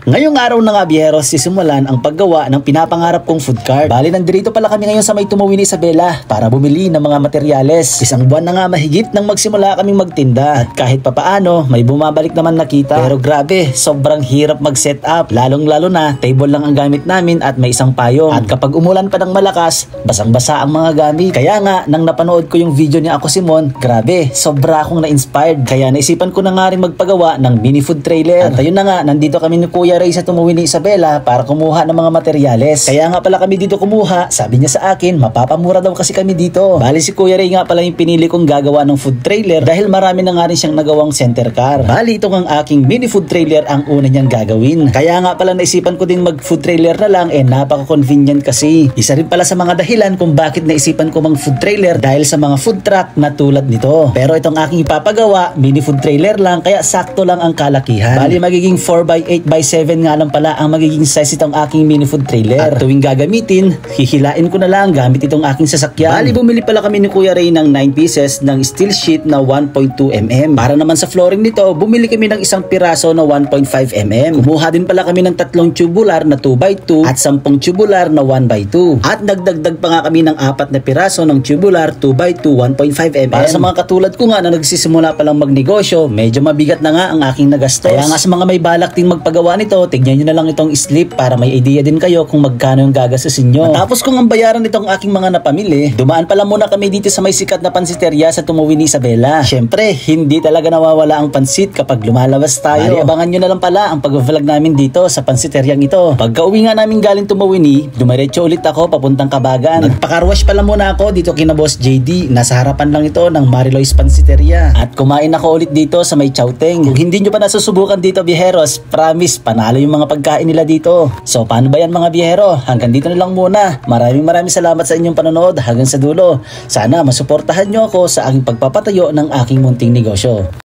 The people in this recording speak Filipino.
Ngayong araw na nga biyero, sisimulan ang paggawa ng pinapangarap kong food cart. Bali, nandito pala kami ngayon sa may Tumawin Isabela para bumili ng mga materyales. Isang buwan na nga mahigit nang magsimula kaming magtinda. At kahit papaano, may bumabalik naman nakita. Pero grabe, sobrang hirap mag-set up. Lalong-lalo na, table lang ang gamit namin at may isang payong. At kapag umulan pa ng malakas, basang-basa ang mga gamit. Kaya nga, nang napanood ko yung video ni Ako Simon, grabe, sobra akong na-inspired. Kaya naisipan ko na nga rin magpagawa ng mini food trailer. At ayun na nga, nandito kami ni Kuya Ray sa Tumawin Isabela para kumuha ng mga materyales. Kaya nga pala kami dito kumuha, sabi niya sa akin, mapapamura daw kasi kami dito. Bali si Kuya Ray nga pala yung pinili kong gagawa ng food trailer dahil marami na nga rin siyang nagawang center car. Bali ito ang aking mini food trailer ang una niyang gagawin. Kaya nga pala naisipan ko din mag food trailer na lang, napaka-convenient kasi. Isa rin pala sa mga dahilan kung bakit naisipan ko mag food trailer dahil sa mga food truck na tulad nito. Pero itong aking ipapagawa, mini food trailer lang, kaya sakto lang ang kalakihan. Bali magiging 4x8x7 nga lang pala ang magiging size itong aking mini food trailer. At tuwing gagamitin, hihilain ko na lang gamit itong aking sasakyan. Bali bumili pala kami ni Kuya Ray ng 9 pieces ng steel sheet na 1.2 mm. Para naman sa flooring nito, bumili kami ng isang piraso na 1.5 mm. Kumuha din pala kami ng 3 tubular na 2x2 at 10 tubular na 1x2. At nagdagdag pa nga kami ng 4 na piraso ng tubular 2x2 1.5 mm. Para sa mga katulad ko nga na nagsisimula pa lang magnegosyo, medyo mabigat na nga ang aking nagastos. Kaya nga sa mga may balak din magpagawa nito, tignan nyo na lang itong slip para may idea din kayo kung magkano yung gagastusin nyo. Tapos kung ang bayaran nitong aking mga napamili, dumaan pala muna kami dito sa may sikat na pansiteria sa Tumawin Isabela. Syempre, hindi talaga nawawala ang pansit kapag lumalabas tayo. Bali, abangan nyo na lang pala ang pag-vlog namin dito sa pansiteryang ito. Pagka uwi nga namin galing Tumawin, dumiretso ulit ako papuntang Kabagan. Nagpakarwash pala muna ako dito kina Boss JD. Nasa harapan lang ito ng Mariloy's Pansiteria. At kumain ako ulit dito sa may Chowteng. Kung hindi nyo pa nasusubukan dito biheros, promise, panalo yung mga pagkain nila dito. So paano ba yan mga biyero? Hanggang dito na lang muna. Maraming salamat sa inyong panonood hanggang sa dulo. Sana masuportahan nyo ako sa aking pagpapatayo ng aking munting negosyo.